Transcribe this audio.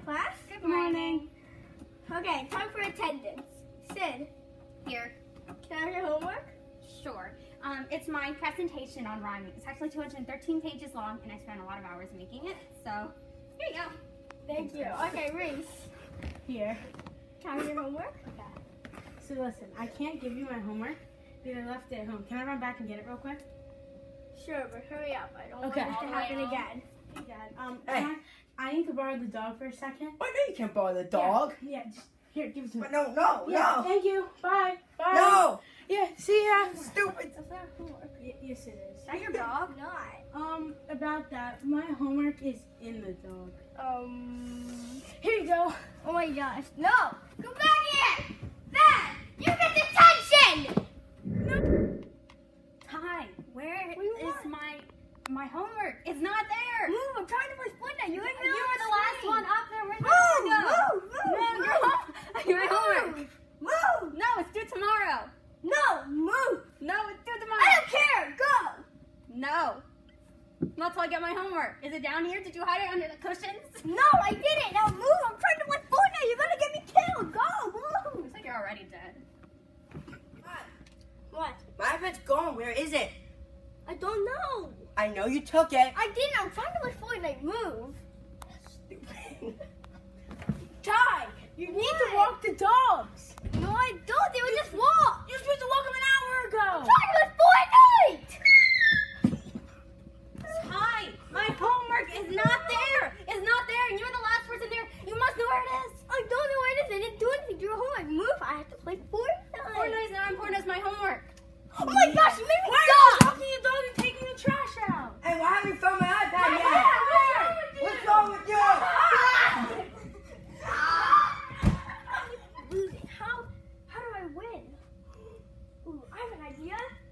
class. Good morning. Okay, time for attendance. Sid, Here. can I have your homework? Sure. It's my presentation on rhyming. It's actually 213 pages long, and I spent a lot of hours making it. So, here you go. Thank you. Okay, Reese, Here. can I have your homework? Okay. So listen, I can't give you my homework because I left it at home. Can I run back and get it real quick? Sure, but hurry up. I don't Okay. want this to happen again. Hey, Dad. Hey. I need to borrow the dog for a second. I know you can't borrow the dog. Yeah, just, here, give it to me. But no, Yeah, no. thank you. Bye. Bye. No. Yeah, see ya. Stupid. That's not homework. Yes, it is. Is that your dog? Not. About that, my homework is in the dog. Here you go. Oh my gosh. No! Come back here! Dad! You get detention! Ty, where What do you is want? my homework? It's not there. Move! I'm trying to play Fortnite. You You were the last one up there. Where'd Move! my homework go? Move! No, Move! girl. Your homework. Move! No, it's due tomorrow. No! Move! No, it's due I tomorrow. don't care! Go! No. Not till I get my homework. Is it down here? Did you hide it under the cushions? No, I didn't! Now move! I'm trying to play Fortnite! You're gonna get me killed! Go! Move! Looks like you're already dead. What? My iPad's gone. Where is it? I don't know! I know you took it. I didn't! I'm trying to play Fortnite! Move! Stupid. Ty, you need to walk the dogs. No, I don't! They were just walk! You're supposed to walk them an hour ago. Trying to play Fortnite! Ty, my homework is not there. It's not there, and you're the last person there. You must know where it is. I don't know where it is. I didn't do anything. Do your homework. Move! I have to play Fortnite! Fortnite is not important as my homework. Oh my gosh! You made me Why are you stop! walking the dog and taking the trash out? Hey, why haven't you found my iPad What's yet? wrong with you? What's wrong with you? Losing. How do I win? Ooh, I have an idea.